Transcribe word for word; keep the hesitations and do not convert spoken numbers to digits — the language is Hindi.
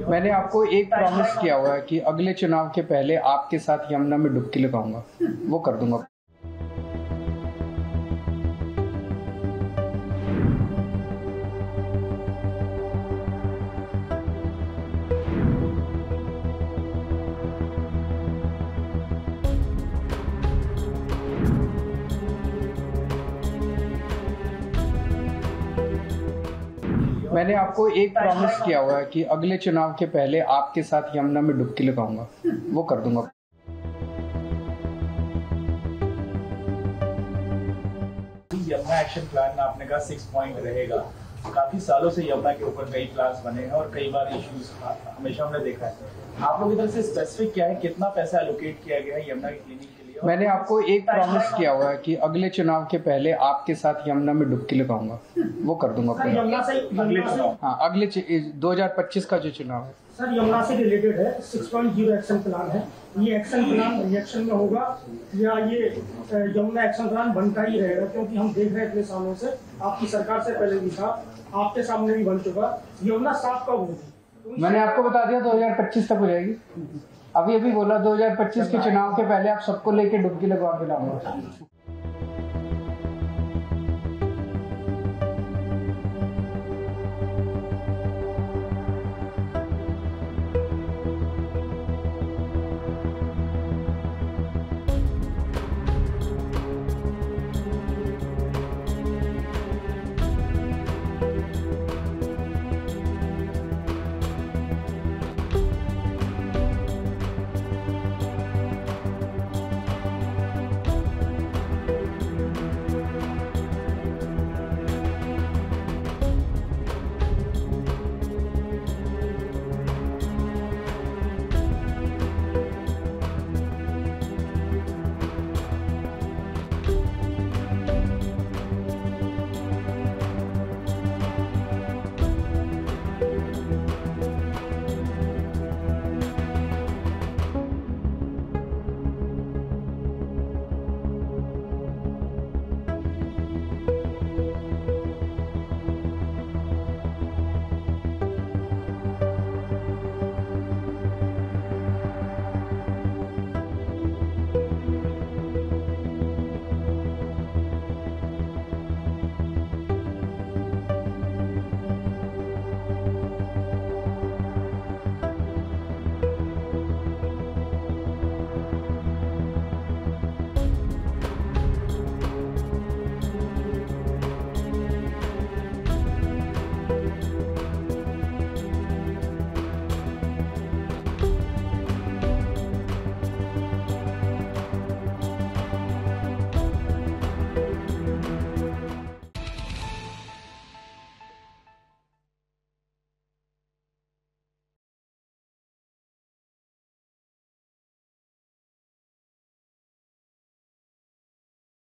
मैंने आपको एक प्रॉमिस किया हुआ है कि अगले चुनाव के पहले आपके साथ यमुना में डुबकी लगाऊंगा, वो कर दूंगा। मैंने आपको एक प्रॉमिस किया हुआ है कि अगले चुनाव के पहले आपके साथ यमुना में डुबकी लगाऊंगा, वो कर दूंगा। यमुना एक्शन प्लान में आपने कहा सिक्स पॉइंट रहेगा। काफी सालों से यमुना के ऊपर कई प्लान्स बने हैं और कई बार इश्यूज हमेशा हमने देखा है। आप लोग की तरफ से स्पेसिफिक क्या है, कितना पैसा एलोकेट किया गया है यमुना की क्लिनिक के लिए? मैंने आपको एक प्रॉमिस किया हुआ है कि अगले चुनाव के पहले आपके साथ यमुना में डुबकी लगाऊंगा, वो कर दूंगा। यमुना से अगले चुनाव, हाँ, अगले दो हजार पच्चीस का जो चुनाव है सर, यमुना से रिलेटेड है। Six point zero action plan है। ये एक्शन प्लान रिएक्शन में होगा या ये यमुना एक्शन प्लान बनता ही रहेगा? क्योंकि हम देख रहे हैं इतने सालों से, आपकी सरकार से पहले भी था, आपके सामने भी बन चुका। यमुना साफ कब होगी? मैंने आपको बता दिया दो हजार पच्चीस तक हो जाएगी। अभी अभी बोला दो हजार पच्चीस के चुनाव के पहले आप सबको लेके डुबकी लगवा के लाऊंगा।